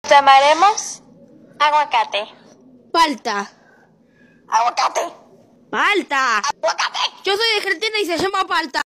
Llamaremos aguacate. Palta. Aguacate. Palta. Aguacate. Yo soy de Argentina y se llama palta.